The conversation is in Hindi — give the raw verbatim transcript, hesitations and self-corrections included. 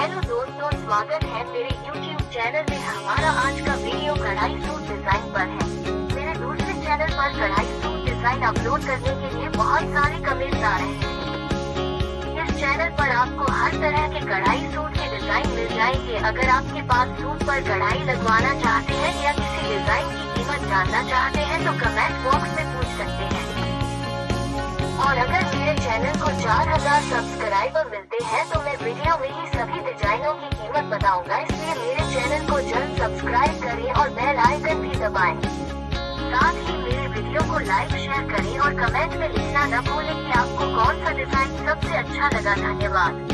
हेलो दोस्तों, स्वागत है मेरे यूट्यूब चैनल में। हमारा आज का वीडियो कढ़ाई सूट डिजाइन पर है। मेरे दूसरे चैनल पर कढ़ाई सूट डिजाइन अपलोड करने के लिए बहुत सारे कमेंट्स आ रहे हैं। इस चैनल पर आपको हर तरह के कढ़ाई सूट के डिजाइन मिल जाएंगे। अगर आपके पास सूट पर कढ़ाई लगवाना चाहते हैं या किसी डिजाइन की कीमत जानना चाहते हैं तो कमेंट बॉक्स में पूछ सकते हैं। और अगर मेरे चैनल को चार हजार सब्सक्राइबर मिलते हैं तो मैं वीडियो में ही सभी डिजाइनों की कीमत बताऊंगा। इसलिए मेरे चैनल को जल्द सब्सक्राइब करें और बेल आइकन भी दबाएं। साथ ही मेरे वीडियो को लाइक शेयर करें और कमेंट में लिखना न भूलें कि आपको कौन सा डिजाइन सबसे अच्छा लगा। धन्यवाद।